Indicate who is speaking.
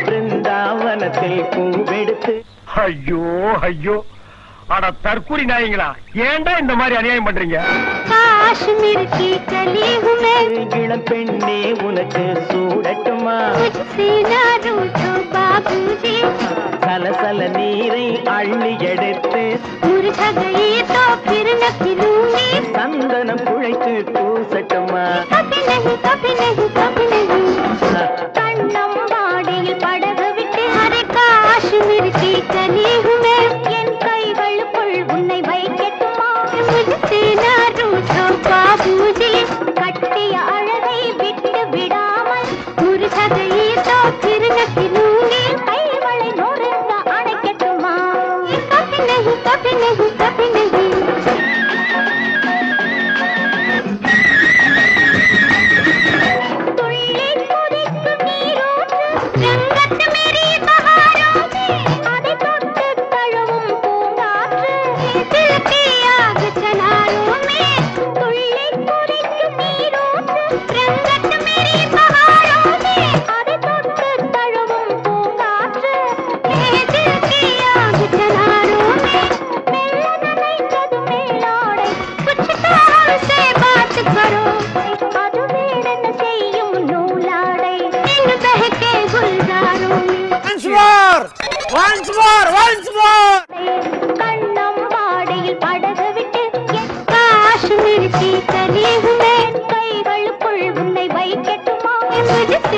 Speaker 1: பிருந்தாவனத்தில் பூவெடுத்து.
Speaker 2: ஐயோ ஐயோ, அட தற்கூரி நாயங்களா, ஏன்டா இந்த மாதிரி அநியாயம் பண்றீங்க?
Speaker 3: காஷ்மீர் की कली हूँ मैं,
Speaker 1: இளம் பெண்ணே உனக்கு சூடட்டுமா?
Speaker 3: मुझसे ना रूठो बाबूजी,
Speaker 1: சலசல நீரை அள்ளி எடுத்து
Speaker 3: मुरझा गई तो फिर न खिलूंगी,
Speaker 1: சந்தனம் குழைத்து பூசட்டுமா?
Speaker 3: कभी नहीं कभी नहीं कभी नहीं. கண்ணம்பாடியில் படகு விட்டு அரே காஷ்மீர் की कली हूँ मैं, என் கைகளுக்குள் உன்னை வைக்கட்டுமா? मुझसे ना रूठो बाबूजी, कट्टिय अழகை விட்டு விடாமல் मुरझा गई तो फिर न खिलूंगी, கைவளை நொறுங்க அணைக்கட்டுமா? कभी नहीं कभी नहीं कभी नहीं. துள்ளி குதிக்கும் நீரூற்று ரங்கத் மேரி பஹாரோं में, அதை தொட்டு தழுவும் பூங்காற்று दिल की आग चनारों में. துள்ளி குதிக்கும் நீரூற்று ரங்கத் மேரி பஹாரோं में, அதை தொட்டு தழுவும் பூங்காற்று दिल की आग चनारों में. மெல்ல நனைந்தது மேலாடை, कुछ तो हमसे बात करो, அது வேறென்ன செய்யும் நூலாடை நின்று बहके गुलजारों में. கண்ணம்பாடியில் படகு விட்டு என் காஷ்மீர் की कली हूँ मैं, கைகளுக்குள் உன்னை வைக்கட்டுமா? मुझसे